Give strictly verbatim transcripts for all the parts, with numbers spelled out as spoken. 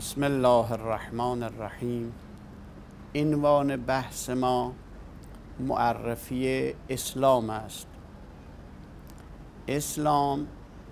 بسم الله الرحمن الرحیم. عنوان بحث ما معرفی اسلام است. اسلام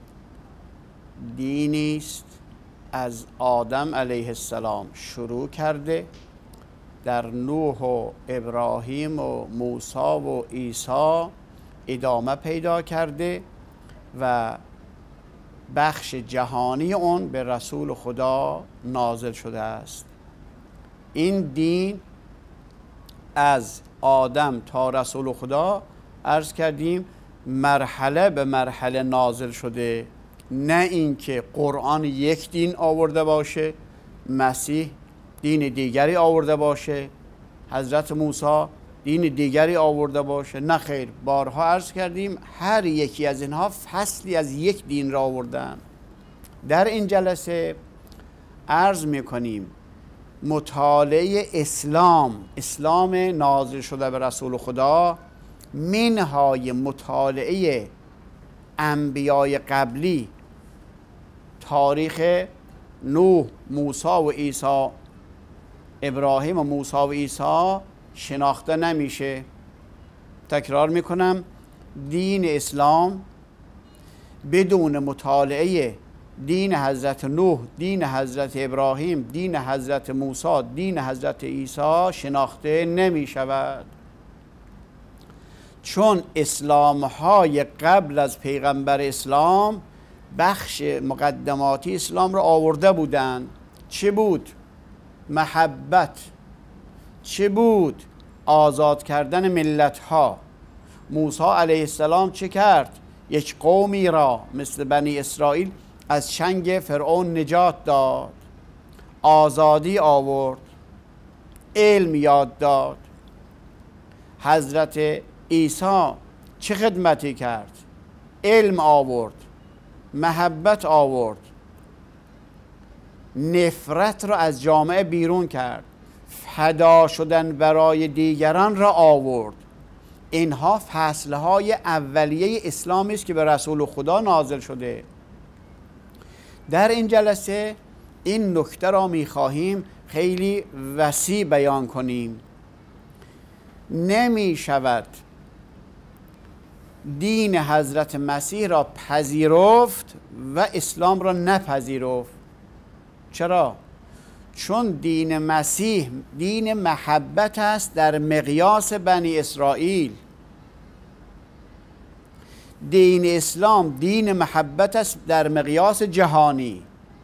دینی است از آدم علیه السلام شروع کرده، در نوح و ابراهیم و موسی و عیسی ادامه پیدا کرده و بخش جهانی اون به رسول خدا نازل شده است. این دین از آدم تا رسول خدا عرض کردیم مرحله به مرحله نازل شده، نه اینکه قرآن یک دین آورده باشه، مسیح دین دیگری آورده باشه، حضرت موسی دین دیگری آورده باشه. نه خیر، بارها عرض کردیم هر یکی از اینها فصلی از یک دین را آوردن. در این جلسه عرض میکنیم مطالعه اسلام، اسلام نازل شده به رسول خدا، منهای مطالعه انبیای قبلی، تاریخ نوح، موسی و عیسی، ابراهیم و موسی و عیسی شناخته نمیشه. تکرار میکنم، دین اسلام بدون مطالعه دین حضرت نوح، دین حضرت ابراهیم، دین حضرت موسی، دین حضرت عیسی شناخته نمی شود، چون اسلام های قبل از پیغمبر اسلام بخش مقدماتی اسلام را آورده بودند. چه بود؟ محبت. چه بود؟ آزاد کردن ملت ها. موسی علیه السلام چه کرد؟ یک قومی را مثل بنی اسرائیل از چنگ فرعون نجات داد، آزادی آورد، علم یاد داد. حضرت عیسی چه خدمتی کرد؟ علم آورد، محبت آورد، نفرت را از جامعه بیرون کرد، فدا شدن برای دیگران را آورد. اینها فصلهای اولیه اسلامی است که به رسول خدا نازل شده. در این جلسه این نکته را می‌خواهیم خیلی وسیع بیان کنیم. نمی شود دین حضرت مسیح را پذیرفت و اسلام را نپذیرفت. چرا؟ چون دین مسیح دین محبت است در مقیاس بنی اسرائیل. دین اسلام دین محبت است در مقیاس جهانی.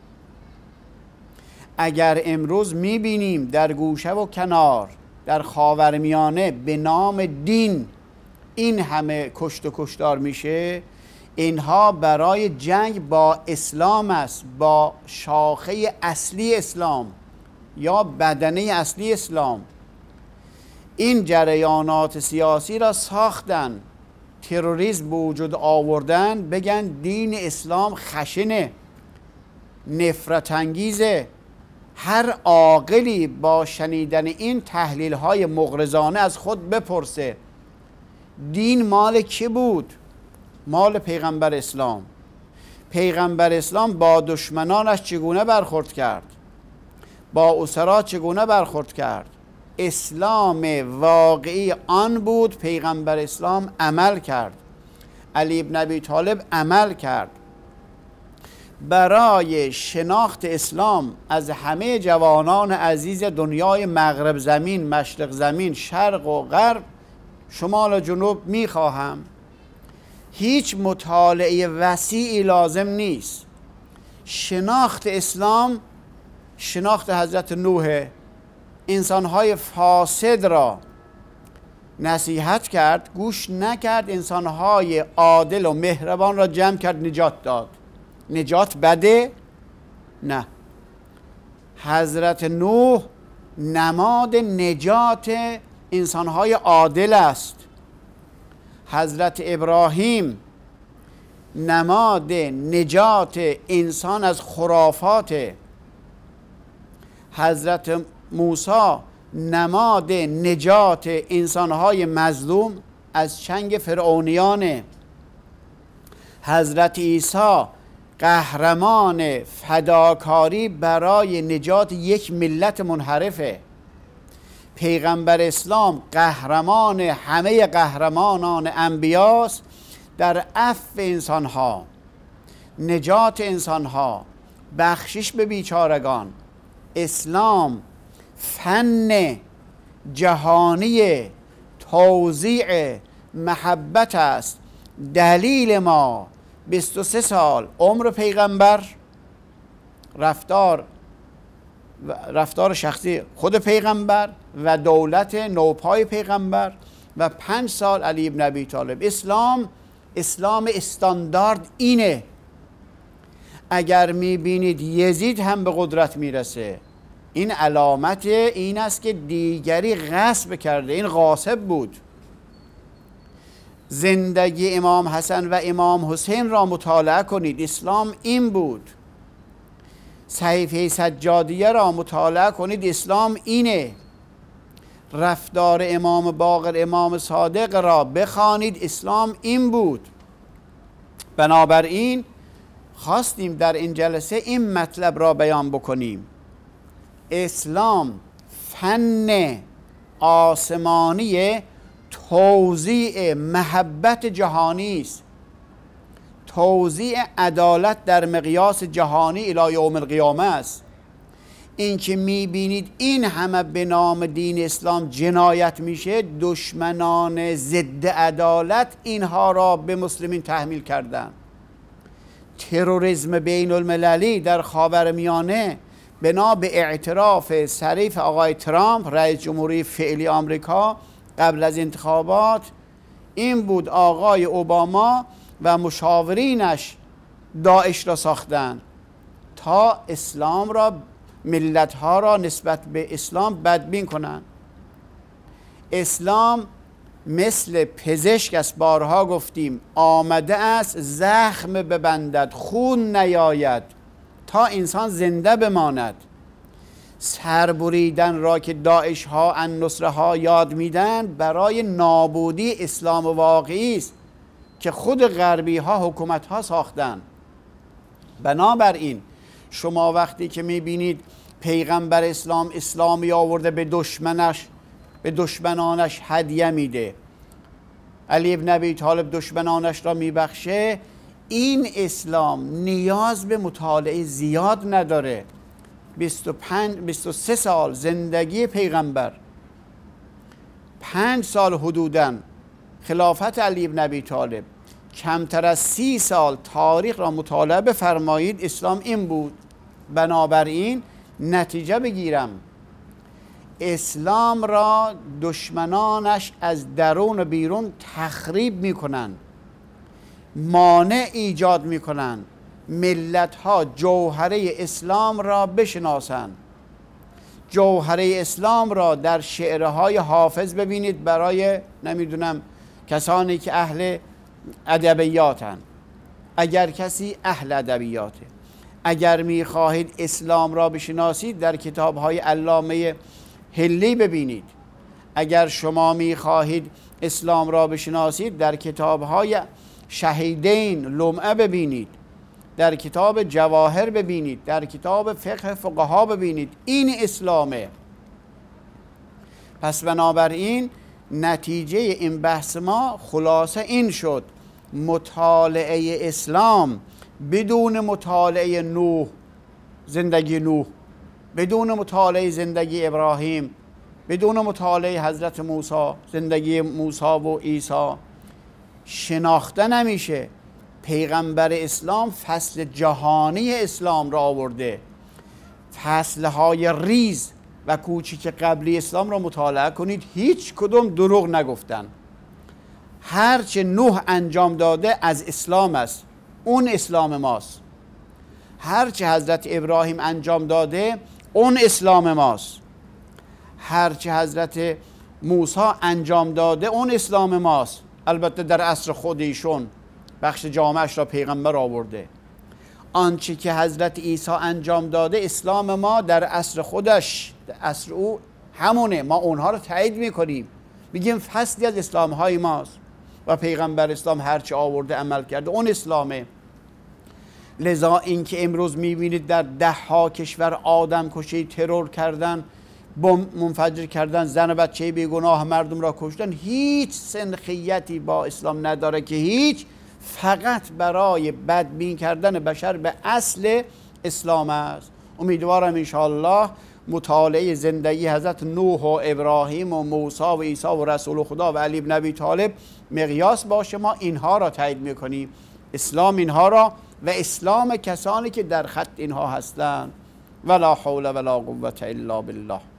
اگر امروز میبینیم در گوشه و کنار در خاورمیانه به نام دین این همه کشت و کشتار میشه، اینها برای جنگ با اسلام است، با شاخه اصلی اسلام یا بدنه اصلی اسلام. این جریانات سیاسی را ساختن، تروریسم به وجود آوردن، بگن دین اسلام خشنه، نفرت انگیزه. هر عاقلی با شنیدن این تحلیل های مغرضانه از خود بپرسه دین مال کی بود؟ مال پیغمبر اسلام. پیغمبر اسلام با دشمنانش چگونه برخورد کرد؟ با اسرا چگونه برخورد کرد؟ اسلام واقعی آن بود پیغمبر اسلام عمل کرد، علی ابن ابی طالب عمل کرد. برای شناخت اسلام از همه جوانان عزیز دنیای مغرب زمین، مشرق زمین، شرق و غرب، شمال و جنوب میخواهم هیچ مطالعه وسیعی لازم نیست. شناخت اسلام شناخت حضرت نوح، انسانهای فاسد را نصیحت کرد، گوش نکرد، انسانهای عادل و مهربان را جمع کرد، نجات داد. نجات بده؟ نه. حضرت نوح نماد نجات انسانهای عادل است. حضرت ابراهیم نماد نجات انسان از خرافات. حضرت موسی نماد نجات انسانهای مظلوم از چنگ فرعونیان. حضرت عیسی قهرمان فداکاری برای نجات یک ملت منحرفه. پیغمبر اسلام قهرمان همه قهرمانان انبیاست در عفو انسانها، نجات انسانها، بخشش به بیچارگان. اسلام فن جهانی توزیع محبت است. دلیل ما بیست و سه سال عمر پیغمبر، رفتار رفتار شخصی خود پیغمبر و دولت نوپای پیغمبر و پنج سال علی ابن ابی طالب. اسلام اسلام استاندارد اینه. اگر میبینید یزید هم به قدرت میرسه، این علامت این است که دیگری غصب کرده، این غاصب بود. زندگی امام حسن و امام حسین را مطالعه کنید، اسلام این بود. صحیفه سجادیه را مطالعه کنید، اسلام اینه. رفتار امام باقر، امام صادق را بخوانید، اسلام این بود. بنابراین خواستیم در این جلسه این مطلب را بیان بکنیم. اسلام فن آسمانی توزیع محبت جهانی است، توزیع عدالت در مقیاس جهانی الی یوم القیامه است. این که میبینید این همه به نام دین اسلام جنایت میشه، دشمنان ضد عدالت اینها را به مسلمین تحمیل کردن. تروریسم بین المللی در خاورمیانه بنا به اعتراف صریح آقای ترامپ رئیس جمهوری فعلی آمریکا قبل از انتخابات این بود آقای اوباما و مشاورینش داعش را ساختند تا اسلام را، ملتها را نسبت به اسلام بدبین کنند. اسلام مثل پزشک است، بارها گفتیم، آمده است زخم ببندد، خون نیاید تا انسان زنده بماند. سربریدن را که داعش ها النصره ها یاد میدن برای نابودی اسلام واقعی است که خود غربی ها حکومت ها ساختن. بنابراین شما وقتی که میبینید پیغمبر اسلام اسلامی آورده به دشمنش به دشمنانش هدیه میده، علی ابن ابی طالب دشمنانش را میبخشه، این اسلام نیاز به مطالعه زیاد نداره. بیست و پنج بیست و سه سال زندگی پیغمبر، پنج سال حدوداً خلافت علی ابن ابی طالب، کمتر از سی سال تاریخ را مطالعه بفرمایید، اسلام این بود. بنابراین نتیجه بگیرم، اسلام را دشمنانش از درون و بیرون تخریب میکنند، مانع ایجاد میکنند ملت ها جوهره اسلام را بشناسند. جوهره اسلام را در شعرهای حافظ ببینید، برای نمیدونم کسانی که اهل ادبیاتن. اگر کسی اهل ادبیاته، اگر میخواهید اسلام را بشناسید در کتابهای علامه هلی ببینید. اگر شما میخواهید اسلام را بشناسید در کتابهای شهیدین لمعه ببینید، در کتاب جواهر ببینید، در کتاب فقه فقها ببینید. این اسلامه. پس بنابراین نتیجه این بحث ما خلاصه این شد: مطالعه اسلام بدون مطالعه نوح، زندگی نوح، بدون مطالعه زندگی ابراهیم، بدون مطالعه حضرت موسی، زندگی موسی و عیسی، شناخته نمیشه. پیغمبر اسلام فصل جهانی اسلام را آورده. فصلهای ریز و کوچیک قبلی اسلام را مطالعه کنید، هیچ کدوم دروغ نگفتن. هرچه نوح انجام داده از اسلام است، اون اسلام ماست. هرچه حضرت ابراهیم انجام داده اون اسلام ماست. هرچه حضرت موسی انجام داده اون اسلام ماست. البته در عصر خود ایشون بخش جامعش را پیغمبر آورده. آنچه که حضرت عیسی انجام داده اسلام ما در عصر خودش، در عصر او همونه. ما اونها رو تایید میکنیم، میگیم فصلی از اسلام های ماست و پیغمبر اسلام هرچه آورده عمل کرده اون اسلامه. لذا اینکه امروز میبینید در ده ها کشور آدم کشی، ترور کردن، بمب منفجر کردن، زن و بچه بیگناه مردم را کشتن، هیچ سنخیتی با اسلام نداره که هیچ، فقط برای بدبین کردن بشر به اصل اسلام است. امیدوارم انشاءالله مطالعه زندگی حضرت نوح و ابراهیم و موسی و عیسی و رسول خدا و علی بن ابی طالب مقیاس باشه، ما اینها را تایید میکنیم، اسلام اینها را و اسلام کسانی که در خط اینها هستند. ولا حول ولا قوة الا بالله.